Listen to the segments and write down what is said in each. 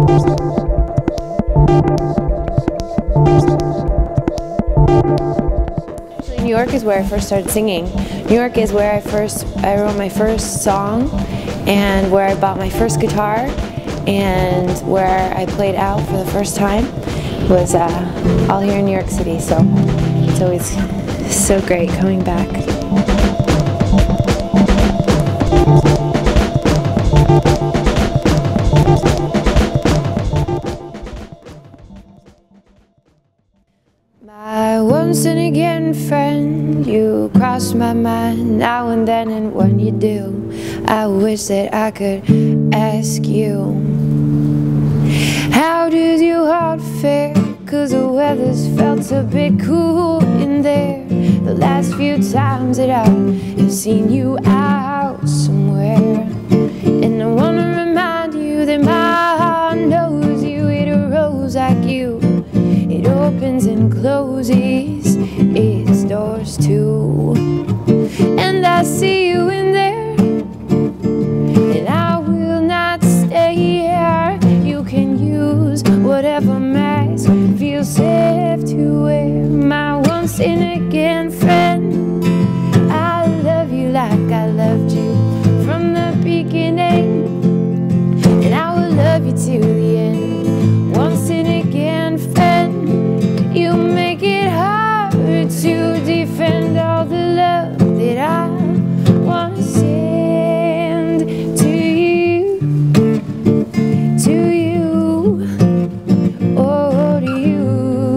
New York is where I first started singing. New York is where I wrote my first song, and where I bought my first guitar, and where I played out for the first time was all here in New York City. So it's always so great coming back. My once and again friend, you cross my mind now and then, and when you do, I wish that I could ask you, how does your heart fare? 'Cause the weather's felt a bit cool in there the last few times that I've seen you out somewhere. And I wanna remind you that my heart knows you, it arose like you. It opens and closes its doors too. And I see you in there, and I will not stay here. You can use whatever mask feels safe to wear. My once and again friend, I love you like I loved you from the beginning, and I will love you till the end. Once and again friend, you make it hard to defend all the love that I want to send to you, oh, to you.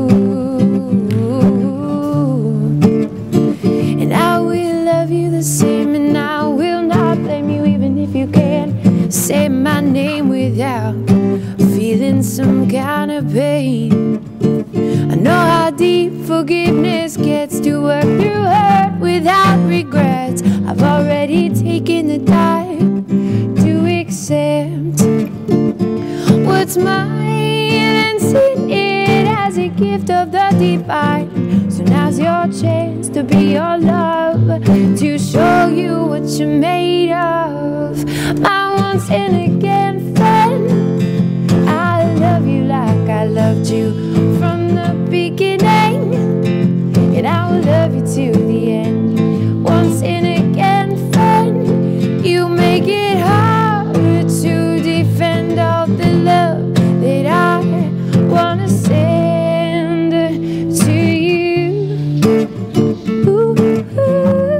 And I will love you the same, and I will not blame you even if you can't say my name without feeling some kind of pain. I know how deep forgiveness gets, to work through hurt without regrets. I've already taken the time to accept what's mine and seen it as a gift of the divine. So now's your chance to be your love, to show you what you're made of. My once and again friend, I love you like I loved you from the beginning, and I will love you till the end. Once and again friend, you make it hard to defend all the love that I want to send to you. Ooh, oh,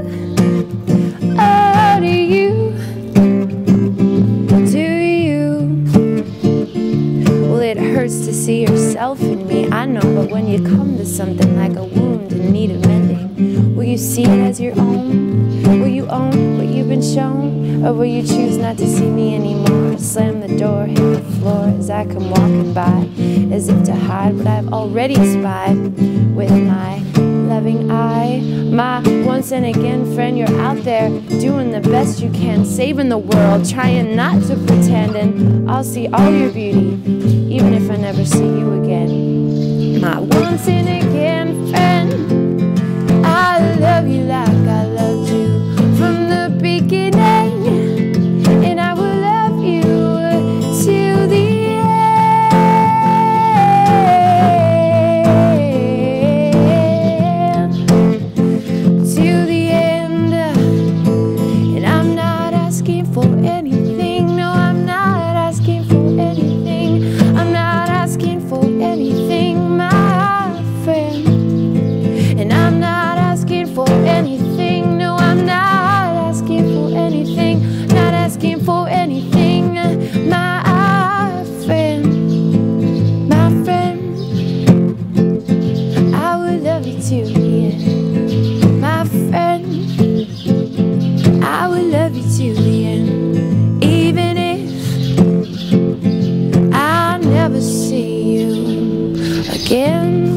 to you, to you. Well, it hurts to see yourself in me, I know, but when you come to something like a wound in need of mending, will you see it as your own? Will you own what you've been shown? Or will you choose not to see me anymore? Slam the door, hit the floor as I come walking by, as if to hide what I've already spied with my loving eye. My once and again friend, you're out there doing the best you can, saving the world, trying not to pretend, and I'll see all your beauty even if I never see you again. My once and again friend, I love you like I loved you from the beginning, and I will love you till the end, till the end. And I'm not asking for anything, no, I'm not asking for anything. I'm not asking for anything, my friend. And I'm not asking for anything, no, I'm not asking for anything. Not asking for anything, my friend. My friend, I will love you till the end. My friend, I will love you till the end. Even if I never see you again.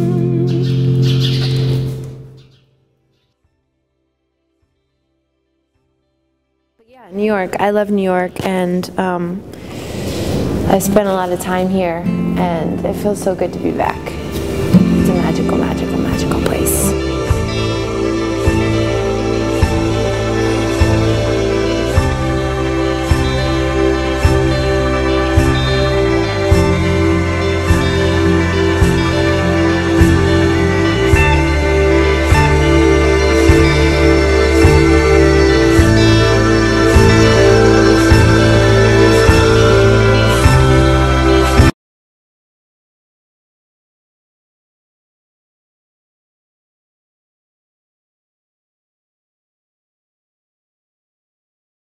Yeah, New York. I love New York, and I spent a lot of time here, and it feels so good to be back. It's a magical